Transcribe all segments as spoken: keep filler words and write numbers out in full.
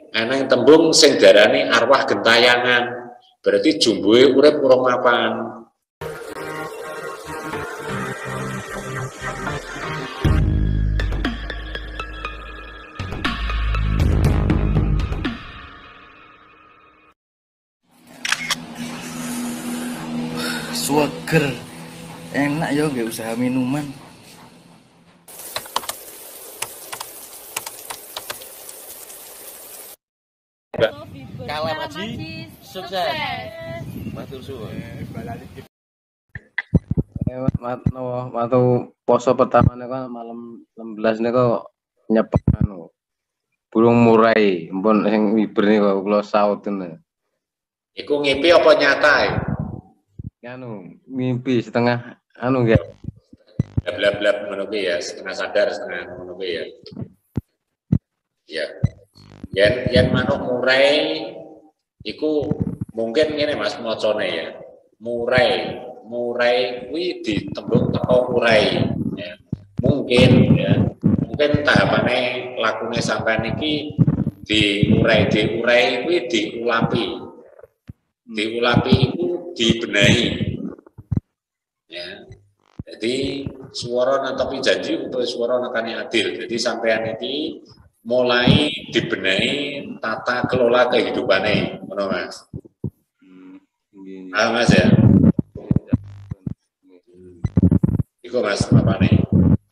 Eneng tembung sing darani arwah gentayangan. Berarti jumbuhe urip urung mapan. Sweger, enak ya gak usaha minuman. Kalam Haji sukses. Matur suwun. Mat no matu poso pertama niku malam enam belas niku nyepek anu. Burung murai, mpun sing wiber niku kula sauten. Iku ngipi apa nyata ya? Anu, mimpi setengah anu nggih. Blab-blab ngono kuwi ya, setengah sadar, setengah ngono kuwi ya. Ya. Yen yen manuk murai iku mungkin ngene Mas macane ya. Murai, murai kuwi ditembung teko urai ya. Mungkin ya. Mungkin tahapane lakune sampean iki diurai, diurai kuwi diulapi. Diulapi itu dibenahi. Ya. Jadi swara nantopi janji utawa swara nekani adil. Jadi sampean iki mulai dibenahi tata kelola kehidupane, ngono Mas. Hmm, ah, Mas ya. Iku Mas apane?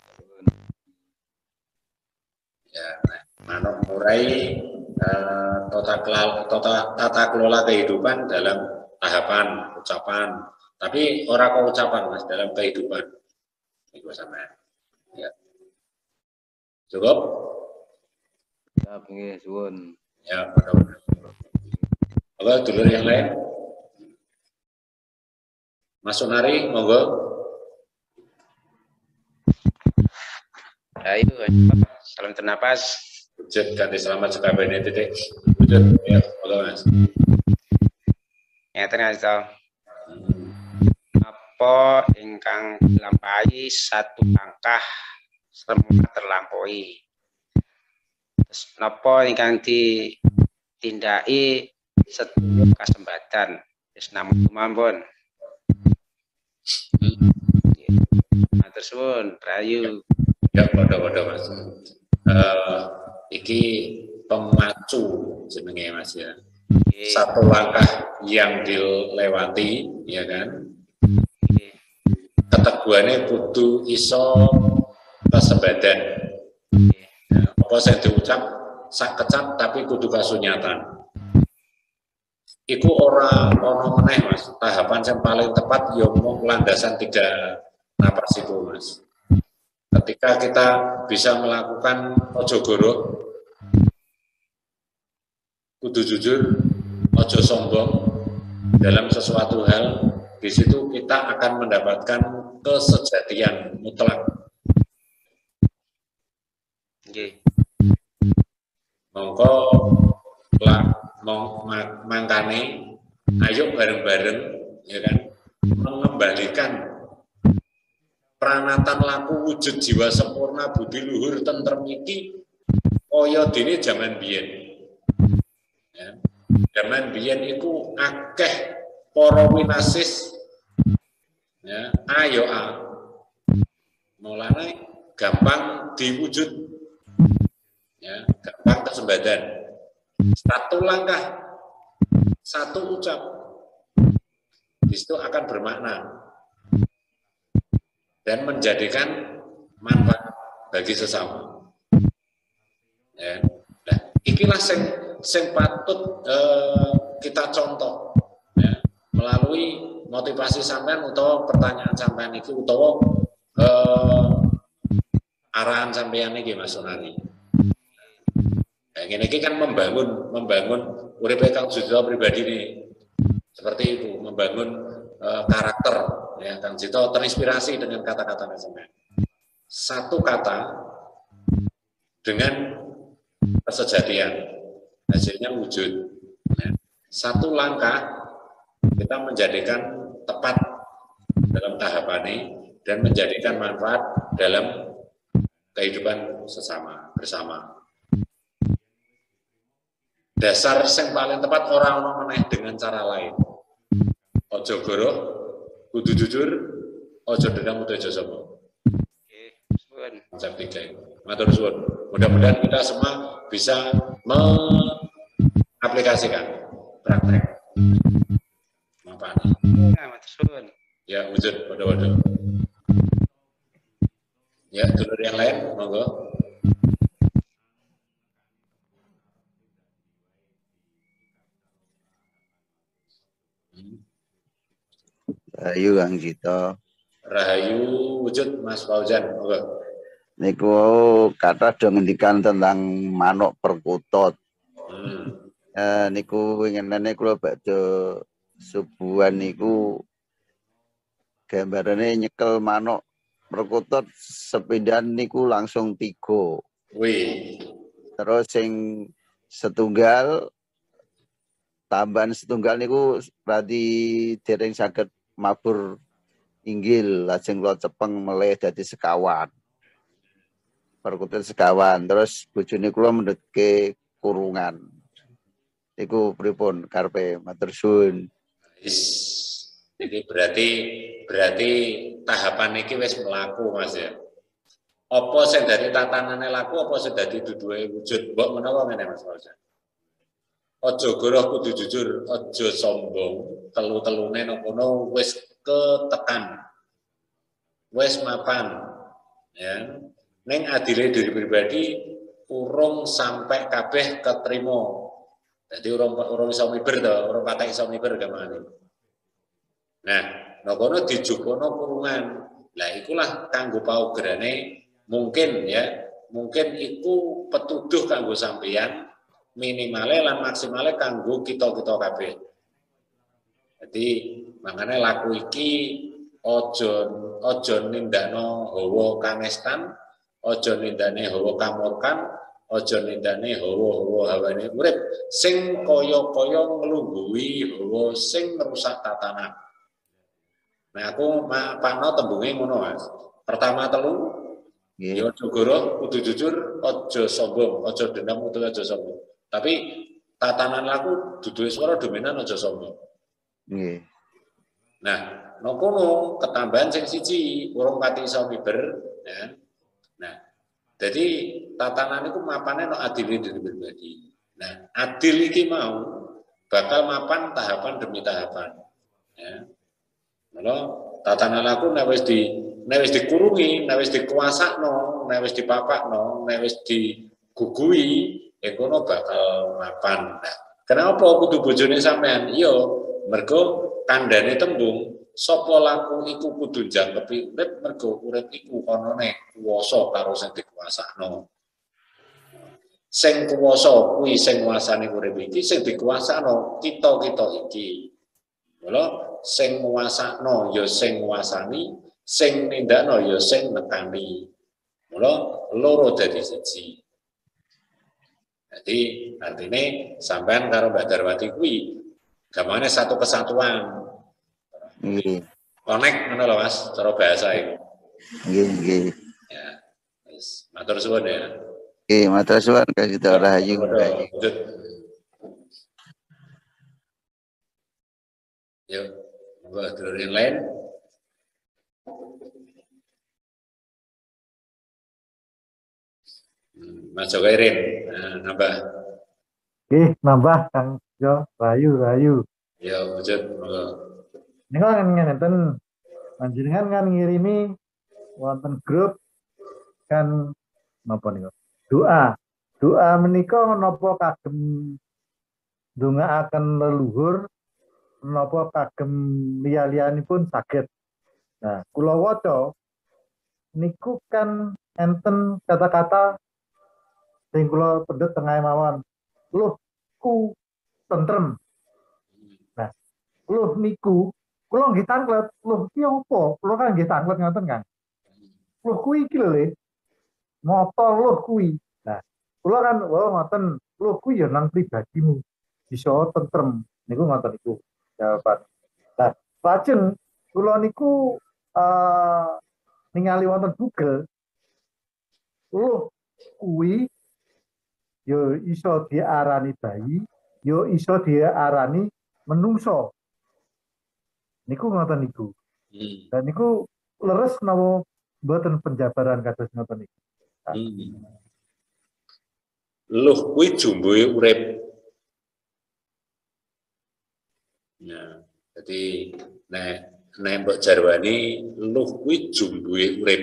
Ya, manuk murai uh, tata kelola tata, tata kelola kehidupan dalam tahapan ucapan, tapi ora kok ucapan Mas, dalam kehidupan. Iku sampean. Ya. Cukup? Ya, nggih, suwun. Ya, mudah-mudahan. Halo, dulur yang lain. Mas Sunari, monggo. Ayo, salam ternapas. Wujud ganti selamat sekabehane titik. Wujud, ya, monggo Mas. Ngeten Mas to. Apa ingkang dilampahi satu langkah semua terlampaui. Terus napa ingkang ditindaki sedaya kasembatan. Wis namung mawon. Matur suwun, rayu. Ya, padha-padha Mas. Uh, iki pemacu jenenge Mas ya. Okay. Satu langkah yang dilewati, ya kan? Okay. Keteguhannya kudu iso kesebadan. Okay. Ya, apa sing diucap sak kecap tapi kudu kasunyatan. Iku ora ono meneh Mas. Tahapan yang paling tepat ya mung landasan tiga napas itu Mas. Ketika kita bisa melakukan ojo goro, kudu jujur, ojo sombong dalam sesuatu hal, di situ kita akan mendapatkan kesejatian mutlak. Okay. Mongko lah mong mangkane, ayo bareng-bareng, ya kan, mengembalikan pranatan laku wujud jiwa sempurna budi luhur tentrem iki kaya dene jaman biyen. Ya. Jaman biyen iku akeh para winasis ya, ayo a. Mulane gampang diwujud. Ya, gampang kesembadan. Satu langkah, satu ucap. Di situ akan bermakna dan menjadikan manfaat bagi sesama. Ya. Nah, ikilah sing sing patut eh, kita contoh ya, melalui motivasi sampean atau pertanyaan sampean itu utawa eh, arahan sampean iki Mas Sunari. Nah, ini kan membangun membangun uripe Kang Jito pribadi nih. Seperti itu, membangun eh, karakter. Ya, Kang Jito terinspirasi dengan kata-kata sampean. Satu kata dengan kesejatian, hasilnya wujud. Ya. Satu langkah kita menjadikan tepat dalam tahapan ini dan menjadikan manfaat dalam kehidupan sesama bersama. Dasar yang paling tepat orang ono meneh dengan cara lain. Ojo goro, kudu jujur, ojo dendam, kudu ojo sombong. Oke, suwun. Konsep tiga itu. Matur suwun. Mudah-mudahan kita semua bisa mengaplikasikan praktek. Apa? Nah, matur suwun. Ya, wujud waduh-waduh. Ya, dulur yang lain, monggo. Ayo Kang Cito. Rahayu wujud Mas Fauzan, monggo. Niku kata do ngendikan tentang manuk perkutut. Hmm. Eh, niku winginane kula badhe subuhan niku gambarane nyekel manuk perkutut sepindahan niku langsung tiga. Wih. Terus sing setunggal tambahan setunggal niku berarti dereng saged mabur inggil lajeng kula cepeng melih dadi sekawan. Perkutut sekawan, terus bojone kula mendhetke kurungan. Iku pripun karepe matur suwun. Is. Jadi berarti berarti tahapan iki wis mlaku Mas ya. Apa sing dadi tatanane laku apa sing dadi duduhe wujud? Mbok menawa ngene Mas Fauzan. Aja goroh kudu jujur, aja sombong, telu-telune nang kono wis ketekan. Wis mapan. Ya. Ning adile diri pribadi urung sampai kabeh ketrima. Jadi urung urung iso miber to, urung patek iso miber gamane. Nah, nokono dijukono kurungan. Lah ikulah kanggo paugerane mungkin ya, mungkin iku petuduh kanggo sampeyan minimale lan maksimale kanggo kita-kita kabeh. Jadi makanya laku iki ojo ojo nindakno hawa kanestan, ojo nindane hawa kamurkan, ojo nindane hawa-hawa hawane urip sing kaya-kaya nglungguhi hawa sing ngrusak tatanan. Nah aku pakno tembunge ngono Mas. Pertama telu, Nggih. ya aja goroh, kudu jujur, aja sombong, aja dendam, kudu aja sombong. Tapi tatanan laku duduhe swara dominan aja sombong. Nggih. Nah, nokono ketambahan sing siji, urung pati iso miber, ya. Nah, jadi tatanan itu mapane no adil diri pribadi. Nah, adil iki mau bakal mapan tahapan demi tahapan. Ya. Mula tatanan laku nek wis di nek wis dikurungi, nek wis dikuasakno, nek wis dipapakno, nek wis digugui, ya kono bakal mapan. Nah, kenapa kudu bojone sampean? Iya, mergo kandhane tembung sapa laku iku kudu jangkepi urip mergo urip iku konone kuwasa karo sing dikuasakno. Sing kuwasa kuwi sing nguasani urip iki, sing dikuasakno kita-kita iki. Mula sing nguasakno ya sing nguasani, sing nindakno ya sing nekani. Mula loro dadi siji. Jadi artinya sampean karo Mbak Darwati kuwi gamane satu kesatuan. Nggih. Connect ngono lho Mas, cara bahasa iku. Nggih, nggih. Ya. Wis, matur suwun ya. Nggih, matur suwun Kang Cito Rahayu. Lanjut. Yuk, monggo dulur yang lain. Mas Joko Irin, nah, nambah. Oke, nambah Kang Jo, Rayu, Rayu. Ya, wujud, monggo. Ini kan ngeten, panjenengan kan ngirimi wonten grup kan napa niku? Doa. Doa menika napa kagem ndongaaken leluhur napa kagem liya-liyanipun saged. Nah, kula waca niku kan enten kata-kata sing kula pendet tengah mawon. Luh ku tentrem. Nah, luh niku kula nggih tanglet, luh iki apa? Kula kan nggih tanglet ngoten kan. Luh kuwi iki lho, Le. Moto luh kuwi. Nah, kula kan oh ngoten, luh kuwi ya nang pribadimu. Bisa tentrem. Niku ngoten niku jawaban. Nah, lajeng kula niku uh, ningali wonten Google. Luh kuwi yo iso diarani bayi, yo iso diarani menungso. Niku ngoten niku. Hmm. Dan niku leres napa mboten penjabaran kados ngoten niku. Hmm. Luh kuwi jumbohe urip. Nah, jadi nek nek mbok jarwani luh kuwi jumbohe urip.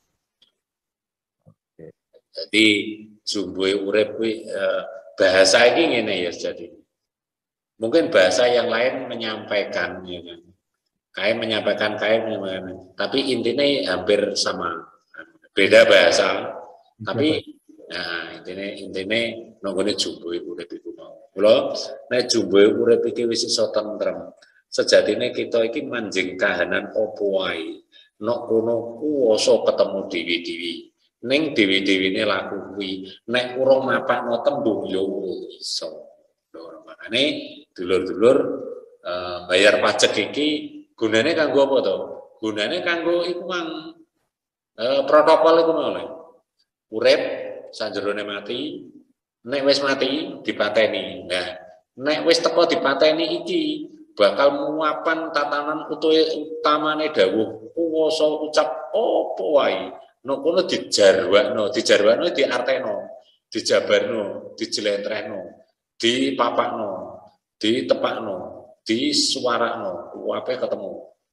Jadi jumbohe urip kuwi eh, bahasa ini ngene ya jadi. Mungkin bahasa yang lain menyampaikan ya kan. Kayak menyampaikan kayak menyampaikan, tapi intinya hampir sama. Beda bahasa, tapi nah intinya intinya nonggone jumbohe urip iku mau. Mula nek jumbohe urip iki wis iso tentrem. Sejatine kita iki manjing kahanan opo wae. Nok kono kuwasa ketemu dewi-dewi. Ning dewi-dewine laku kuwi nek urung mapakno tembung ya iso. Lho makane dulur-dulur uh, bayar pajak iki gunane kanggo apa to? Gunane kanggo iku mang uh, protokol iku mau. Urip sanjerone mati, nek wis mati dipateni. Nah, nek wis teko dipateni iki bakal muapan tatanan utamane dawuh kuwasa ucap apa wae. Nek kono dijarwakno, dijarwakno diarteno, dijabarno, dijlentrehno, dipapakno, ditepakno, disuarakno, kuwape ketemu.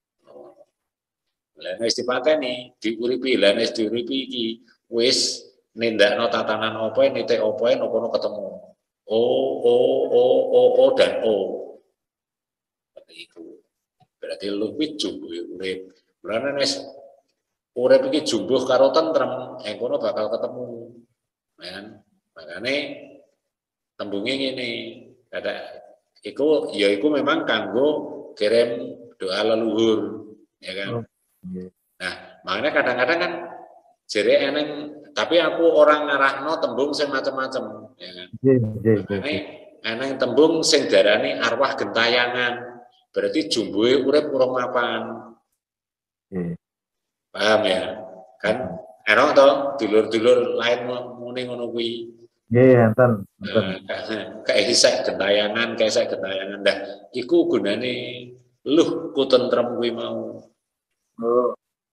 Lah nek wis dipateni, diuripi, lah nek diuripi iki wis nindakno tatanan apa nitik apa nek kono ketemu. O o o o o dan o. Seperti itu. Berarti lu kuwi jumbuhe urip. Berarti nek urip iki jumbuh karo tentrem, ing kono bakal ketemu. Kan? Makane tembunge ngene, kata iku ya iku memang kanggo kirim doa leluhur, ya kan. Oh, yeah. Nah, makanya kadang-kadang kan jere eneng tapi aku orang ngarahno tembung sing macam-macam, ya kan. Yeah, yeah, yeah. Eneng tembung sing darani arwah gentayangan, berarti jumbuhe urip urung mapan. Yeah. Paham ya? Kan enak to dulur-dulur lain muni ngono kuwi. Nggih, enten. Kayak isek gentayangan, kayak isek gentayangan. Dah iku gunane luh ku tentrem kuwi mau. Oh.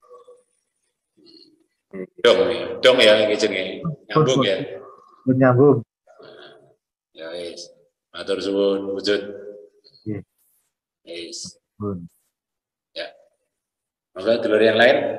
Dong ya, dong ya iki jenenge. Nyambung ya. Nyambung. Ya wis. Matur suwun wujud. Nggih. Wis. Ya. Monggo dulur yang lain.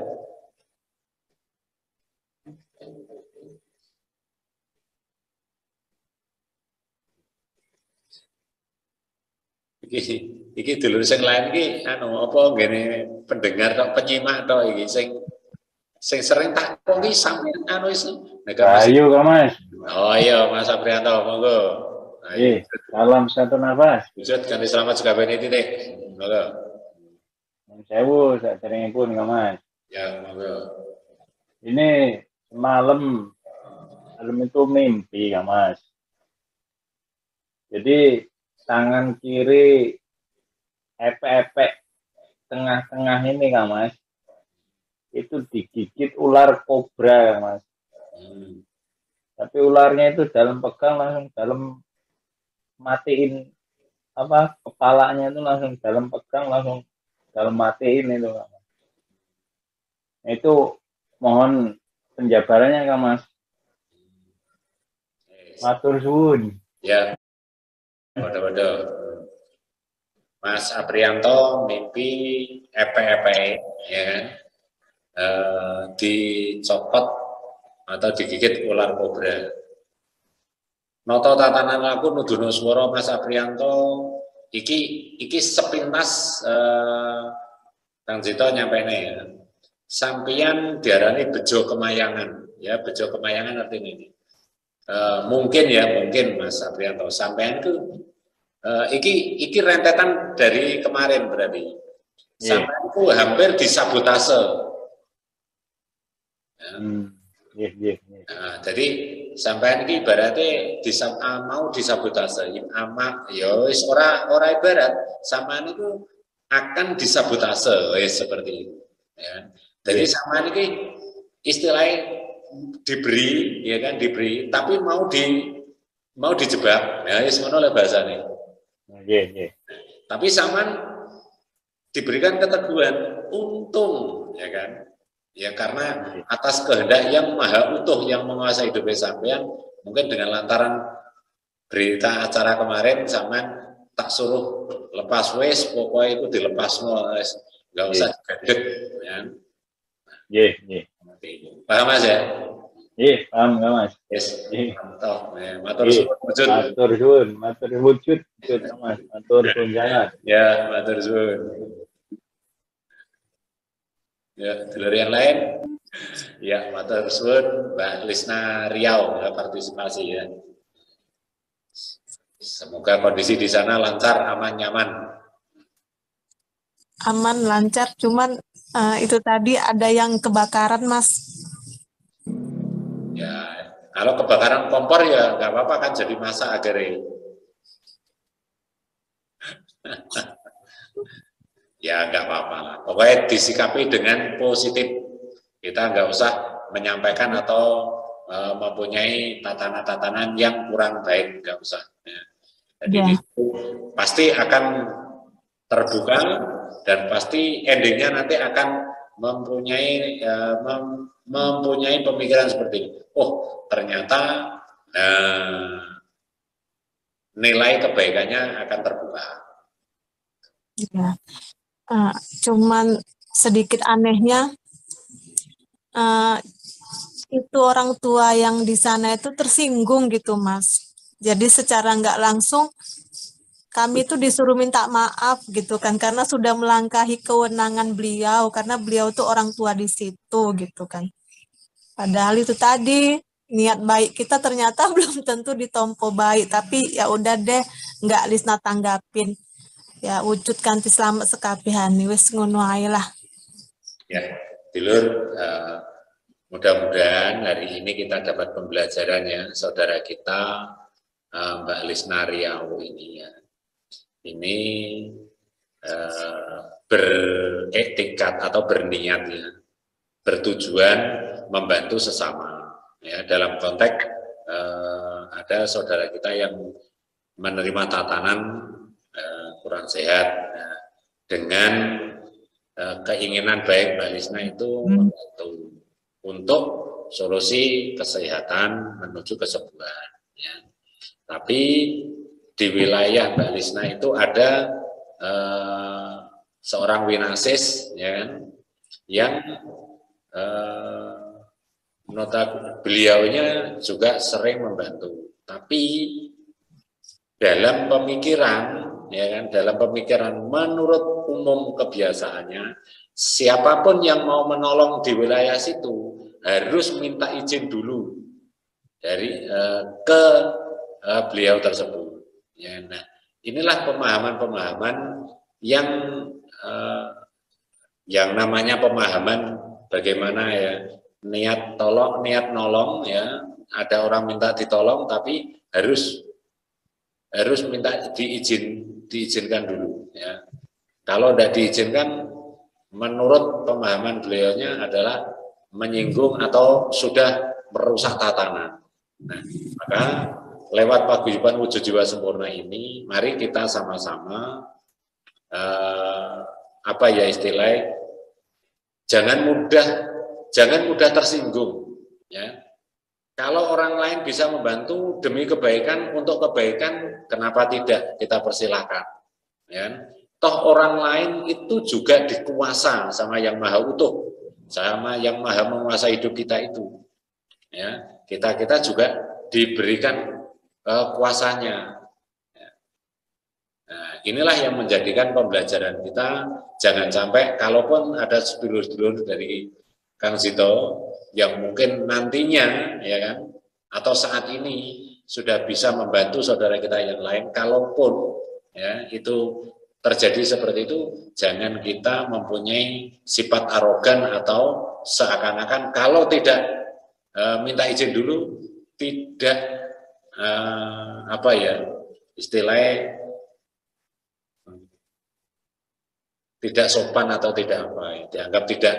Iki iki dulur sing lain iki anu apa ngene pendengar tok penyimak tok iki sing sing sering tak kok iki sampeyan anu wis ayo Kak Mas. Oh iya Mas Aprianto monggo. Nggih, salam satu nafas. Wujud kanthi selamat sekabehane titik. Monggo. Sewu saderengipun Kak Mas. Ya monggo. Ini semalam malam itu mimpi Kak Mas. Jadi tangan kiri epek-epek tengah-tengah ini Kak Mas itu digigit ular kobra Kak Mas. Hmm. Tapi ularnya itu dalam pegang langsung dalam matiin apa kepalanya itu langsung dalam pegang langsung dalam matiin itu Kak Mas. Itu mohon penjabarannya Kak Mas. Matur suwun. Ya. Waduh-waduh. Mas Aprianto mimpi epe-epe ya kan e, dicopot atau digigit ular kobra. Noto tatanan aku nuduno swara Mas Aprianto iki iki sepintas e, Kang Jito nyampene ya. Sampian diarani bejo kemayangan ya, bejo kemayangan artinya ini. Uh, mungkin ya mungkin Mas Aprianto sampean itu uh, iki iki rentetan dari kemarin berarti yeah. Sampean itu hampir disabotase ya. Hmm. Yeah, yeah, yeah. Nah, jadi sampean iki ibaratnya disab uh, mau disabotase ama ya wis ora ora ibarat sampean itu akan disabotase ya, seperti itu ya. Jadi yeah. Sampean iki istilahnya diberi ya kan diberi tapi mau di mau dijebak. Nah, wis ngono le bahasane. Nggih, nggih. Tapi sampean diberikan keteguhan, untung, ya kan? Ya karena atas kehendak yang maha utuh yang menguasai hidup sampean, mungkin dengan lantaran berita acara kemarin sampean tak suruh lepas wes, pokoknya itu dilepas semua, nggak usah digedek, ya. Nggih, nggih. Paham Mas ya? Nggih, paham nggak Mas? Yes. Nggih. Mantap. Ya, matur Nggih. suwun wujud. Matur suwun, matur wujud, wujud Mas. Matur suwun sangat. Ya, matur suwun. Ya, dulur yang lain. Ya, matur suwun Mbak Lisna Riau ya, partisipasi ya. Semoga kondisi di sana lancar, aman, nyaman. Aman, lancar, cuman uh, itu tadi ada yang kebakaran, Mas. Ya, kalau kebakaran kompor ya nggak apa-apa kan jadi masak akhirnya. Ya nggak apa-apa lah. Pokoknya disikapi dengan positif. Kita nggak usah menyampaikan atau uh, mempunyai tatanan-tatanan yang kurang baik, nggak usah. Ya. Jadi Ya. itu pasti akan terbuka dan pasti endingnya nanti akan mempunyai uh, mem, mempunyai pemikiran seperti ini. Oh ternyata uh, nilai kebaikannya akan terbuka. Ya. Uh, cuman sedikit anehnya uh, itu orang tua yang di sana itu tersinggung gitu, Mas. Jadi secara nggak langsung kami itu disuruh minta maaf gitu kan karena sudah melangkahi kewenangan beliau karena beliau tuh orang tua di situ gitu kan. Padahal itu tadi niat baik kita ternyata belum tentu ditompo baik, tapi ya udah deh nggak Lisna tanggapin. Ya wujud kanthi selamat sekabehane wis ngono ae lah. Ya, dulur uh, mudah-mudahan hari ini kita dapat pembelajarannya saudara kita uh, Mbak Lisna Riau ini ya. Ini uh, beretikat atau berniat ya, bertujuan membantu sesama ya dalam konteks uh, ada saudara kita yang menerima tatanan uh, kurang sehat uh, dengan uh, keinginan baik Mbak Lisna itu membantu untuk solusi kesehatan menuju kesembuhan ya. Tapi di wilayah Mbak Lisna itu ada uh, seorang winasis ya kan, yang uh, nota beliaunya juga sering membantu, tapi dalam pemikiran ya kan, dalam pemikiran menurut umum kebiasaannya siapapun yang mau menolong di wilayah situ harus minta izin dulu dari uh, ke uh, beliau tersebut. Ya, nah, inilah pemahaman-pemahaman yang uh, yang namanya pemahaman bagaimana ya niat tolong, niat nolong ya. Ada orang minta ditolong tapi harus harus minta diizin diizinkan dulu ya. Kalau tidak diizinkan menurut pemahaman beliaunya adalah menyinggung atau sudah merusak tatanan. Nah, maka lewat paguyuban wujud jiwa sempurna ini, mari kita sama-sama eh, apa ya istilahnya, jangan mudah, jangan mudah tersinggung. Ya, kalau orang lain bisa membantu demi kebaikan untuk kebaikan, kenapa tidak kita persilahkan? Ya, toh orang lain itu juga dikuasa sama yang maha utuh, sama yang maha menguasai hidup kita itu. Ya, kita kita juga diberikan Uh, kuasanya. Nah, inilah yang menjadikan pembelajaran kita. Jangan sampai kalaupun ada sedulur-sedulur dari Kang Zito yang mungkin nantinya ya kan atau saat ini sudah bisa membantu saudara kita yang lain, kalaupun ya itu terjadi seperti itu, jangan kita mempunyai sifat arogan atau seakan-akan kalau tidak uh, minta izin dulu tidak Uh, apa ya istilahnya tidak sopan atau tidak apa dianggap tidak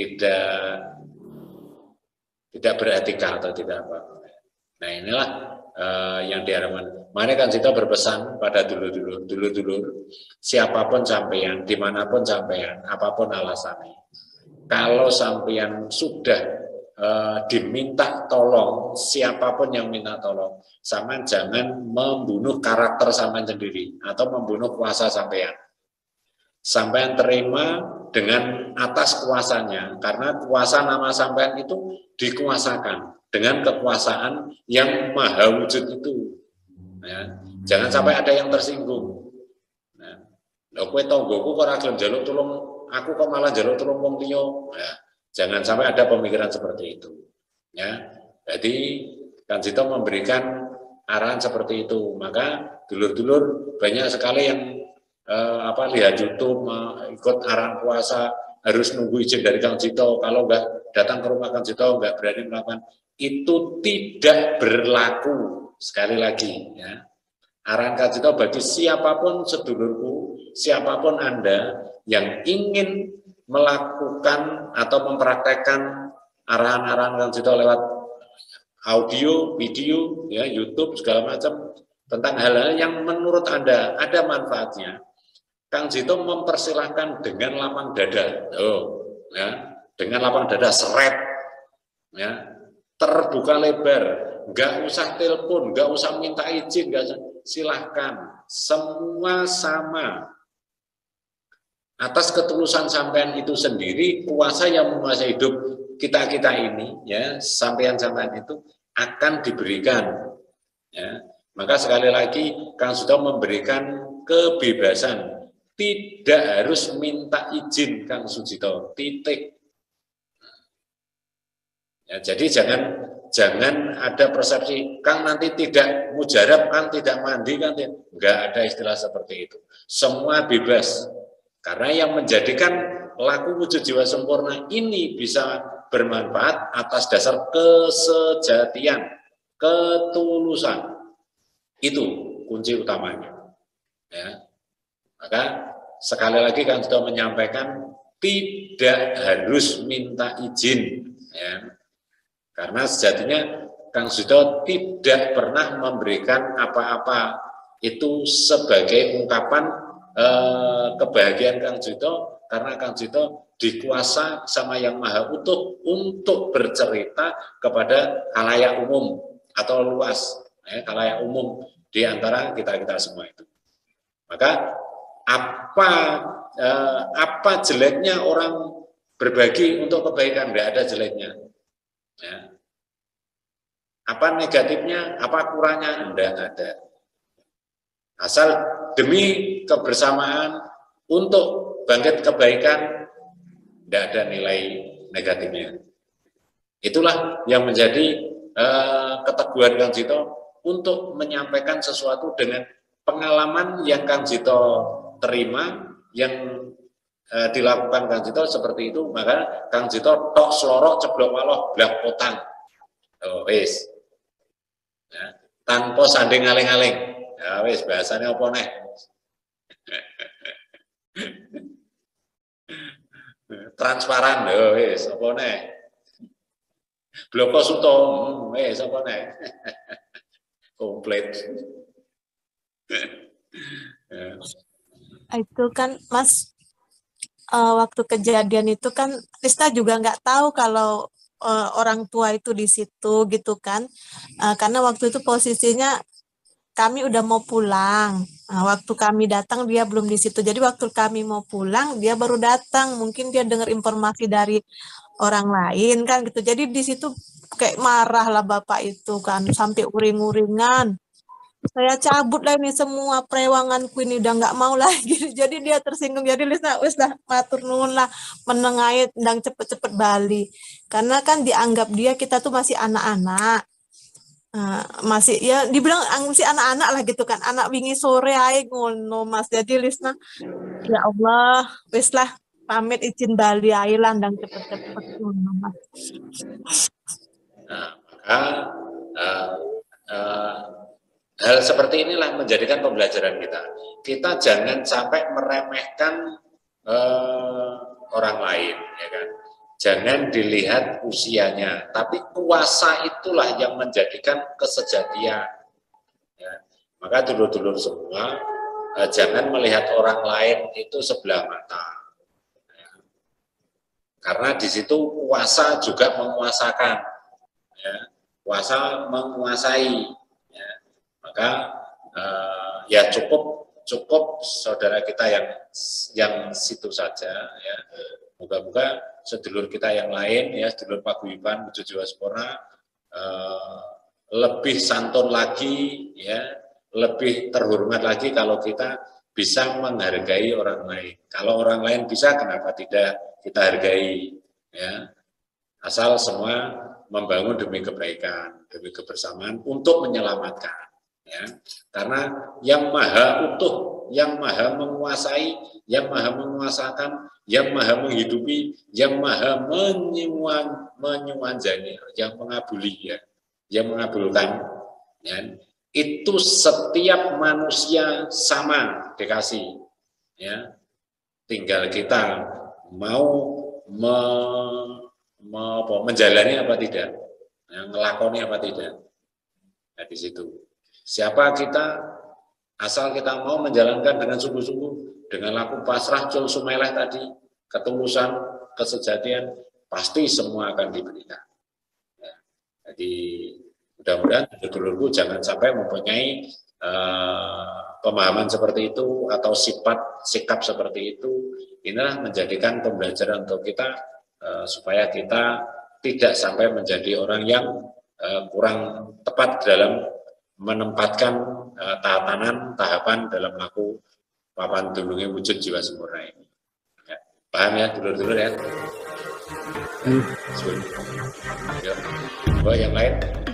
tidak tidak beretika atau tidak apa. Nah inilah uh, yang diharapkan. Makanya kan kita berpesan pada dulur-dulur, dulur-dulur, siapapun sampean, dimanapun sampean, apapun alasannya, kalau sampean sudah uh, diminta tolong, siapapun yang minta tolong, sampean jangan membunuh karakter sampean sendiri atau membunuh kuasa sampean. Sampean terima dengan atas kuasanya, karena kuasa nama sampean itu dikuasakan dengan kekuasaan yang maha wujud itu. Ya. Jangan sampai ada yang tersinggung. Nah, lho kowe tonggoku kok ora gelem njaluk tulung, aku kok malah njaluk tulung wong liya. Ya. Jangan sampai ada pemikiran seperti itu. Ya. Jadi Kang Jito memberikan arahan seperti itu. Maka dulur-dulur banyak sekali yang Eh, apa lihat YouTube, eh, ikut arahan puasa, harus nunggu izin dari Kang Jito. Kalau enggak datang ke rumah Kang Jito, enggak berani melakukan, itu tidak berlaku. Sekali lagi, ya. Arahan Kang Jito bagi siapapun sedulurku, siapapun Anda yang ingin melakukan atau mempraktekkan arahan-arahan Kang Jito lewat audio, video, ya, YouTube segala macam tentang hal-hal yang menurut Anda ada manfaatnya. Kang Jito mempersilahkan dengan lapang dada, oh, ya, dengan lapang dada seret, ya, terbuka lebar, nggak usah telepon, nggak usah minta izin, nggak usah, silahkan, semua sama. Atas ketulusan sampean itu sendiri, kuasa yang menguasai hidup kita kita ini, ya, sampean-sampean itu akan diberikan, ya. Maka sekali lagi Kang Jito memberikan kebebasan. Tidak harus minta izin Kang Sujito, titik. Ya, jadi jangan jangan ada persepsi Kang nanti tidak mujarab, Kang tidak mandi, kan enggak ada istilah seperti itu. Semua bebas. Karena yang menjadikan laku wujud jiwa sempurna ini bisa bermanfaat atas dasar kesejatian, ketulusan. Itu kunci utamanya. Ya. Maka sekali lagi Kang Jito menyampaikan tidak harus minta izin, ya. Karena sejatinya Kang Jito tidak pernah memberikan apa-apa itu sebagai ungkapan eh, kebahagiaan Kang Jito, karena Kang Jito dikuasa sama Yang Maha Utuh untuk bercerita kepada khalayak umum atau luas, ya, khalayak umum di antara kita-kita semua itu. Maka apa eh, apa jeleknya orang berbagi untuk kebaikan? Tidak ada jeleknya. Ya. Apa negatifnya? Apa kurangnya? Tidak ada. Asal demi kebersamaan untuk bangkit kebaikan, tidak ada nilai negatifnya. Itulah yang menjadi eh, keteguhan Kang Jito untuk menyampaikan sesuatu dengan pengalaman yang Kang Jito terima, yang e, dilakukan Kang Jito seperti itu. Maka Kang Jito tok selorok ceblok waloh blak potang, oh, wis, ya, tanpa sanding aling-aling, ya, wis, bahasanya apa nih? Transparan, oh, wis, apa nih? Bloko suto, hmm, wis, apa nih? Komplit. Ya. Itu kan Mas, uh, waktu kejadian itu kan Rista juga nggak tahu kalau uh, orang tua itu di situ gitu kan, uh, karena waktu itu posisinya kami udah mau pulang. Nah, waktu kami datang dia belum di situ, jadi waktu kami mau pulang dia baru datang, mungkin dia dengar informasi dari orang lain kan gitu, jadi di situ kayak marah lah bapak itu kan, sampai uring-uringan. Saya cabut lah ini semua prewanganku ini, udah nggak mau lagi. Jadi dia tersinggung. Jadi Lisna wis lah matur nuwun lah menengahi ndang cepet-cepet bali. Karena kan dianggap dia kita tuh masih anak-anak. Uh, masih ya dibilang masih anak-anak lah gitu kan. Anak wingi sore ae ngono Mas. Jadi Lisna ya Allah wis lah pamit izin bali ae lah ndang cepet-cepet ngono Mas. Nah, maka uh, uh, hal seperti inilah menjadikan pembelajaran kita. Kita jangan sampai meremehkan uh, orang lain, ya kan? Jangan dilihat usianya, tapi kuasa itulah yang menjadikan kesejatian. Ya. Maka dulur-dulur semua eh, jangan melihat orang lain itu sebelah mata. Ya. Karena di situ kuasa juga menguasakan, ya. Kuasa menguasai. Ya. Maka eh, ya cukup cukup saudara kita yang yang situ saja, ya. Moga-moga sedulur kita yang lain, ya, sedulur paguyuban Wujo Jawaspora eh, lebih santun lagi, ya, lebih terhormat lagi kalau kita bisa menghargai orang lain. Kalau orang lain bisa, kenapa tidak kita hargai, ya. Asal semua membangun demi kebaikan, demi kebersamaan untuk menyelamatkan, ya. Karena yang maha utuh, yang maha menguasai, yang maha menguasakan, yang maha menghidupi, yang maha menyuan, menyuanjani, yang mengabuli, ya, yang mengabulkan, ya, itu setiap manusia sama dikasih, ya. Tinggal kita mau me, me, apa, menjalani apa tidak, ya, ngelakoni apa tidak. Nah, di situ siapa kita, asal kita mau menjalankan dengan sungguh-sungguh, dengan laku pasrah cul sumeleh tadi, ketulusan, kesejatian, pasti semua akan diberikan. Ya. Jadi mudah-mudahan dulurku jangan sampai mempunyai uh, pemahaman seperti itu atau sifat sikap seperti itu. Inilah menjadikan pembelajaran untuk kita uh, supaya kita tidak sampai menjadi orang yang uh, kurang tepat dalam menempatkan uh, tatanan tahapan dalam laku papan dunungi wujud jiwa sempurna ini. Ya, paham ya dulur-dulur ya? Hmm. Ya. Oh, yang lain?